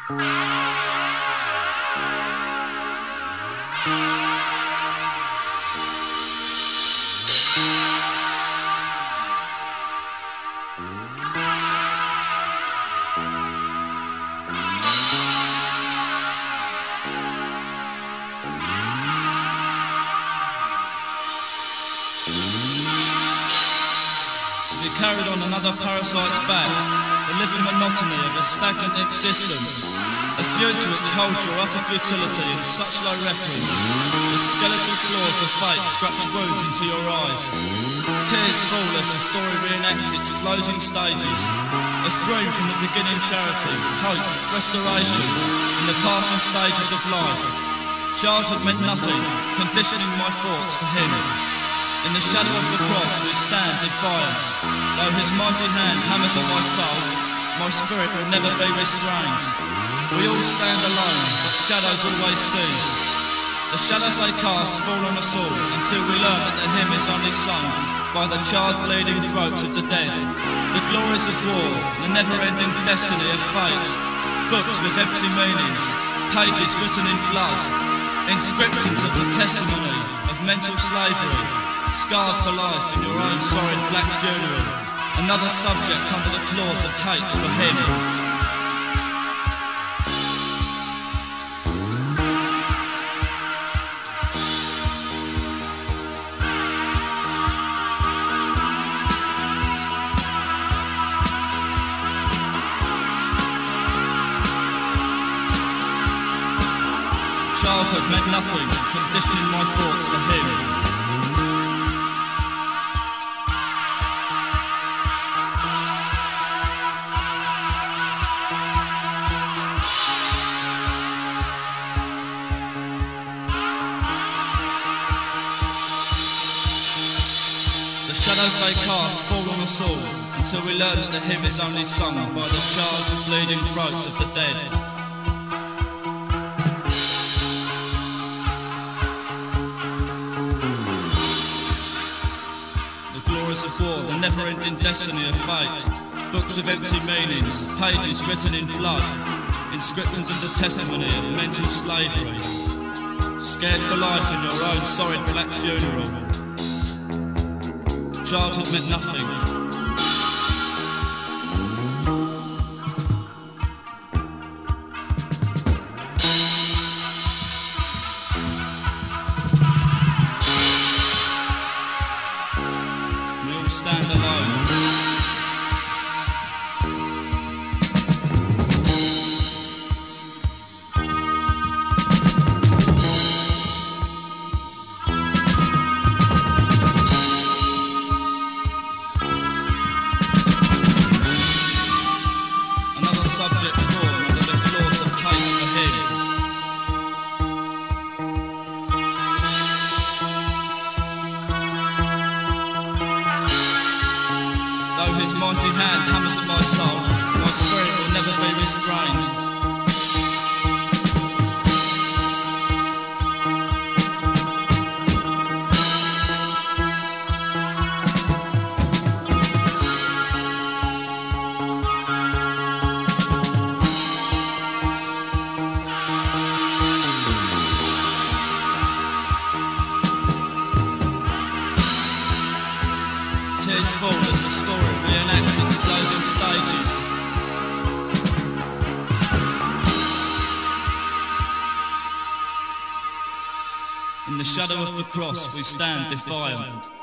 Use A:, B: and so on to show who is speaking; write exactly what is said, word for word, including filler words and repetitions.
A: Carried on another parasite's back, the living monotony of a stagnant existence, a future which holds your utter futility in such low reference. The skeletal claws of fate scratch wounds into your eyes. Tears fall as the story reenacts its closing stages. A scream from the beginning charity, hope, restoration, in the passing stages of life. Childhood meant nothing, conditioning my thoughts to him. In the shadow of the cross we stand defiant. Though his mighty hand hammers at my soul, my spirit will never be restrained. We all stand alone, but shadows always cease. The shadows they cast fall on us all, until we learn that the hymn is only sung by the charred bleeding throats of the dead. The glories of war, the never-ending destiny of fate. Books with empty meanings, pages written in blood. Inscriptions of the testimony of mental slavery. Scarred for life in your own sordid black funeral. Another subject under the claws of hate for him. Childhood meant nothing, conditioning my thoughts to him. Shadows they cast fall on us all, until we learn that the hymn is only sung by the charred, bleeding throats of the dead. The glories of war, the never-ending destiny of fate. Books with empty meanings, pages written in blood. Inscriptions of the testimony of mental slavery. Scared for life in your own sordid black funeral. Childhood meant nothing. We all stand alone. Subject born under the claws of hate for him. Though his mighty hand hammers at my soul, my spirit will never be restrained. Tears fall as the story reenacts its closing stages. In the shadow of the cross we stand defiant.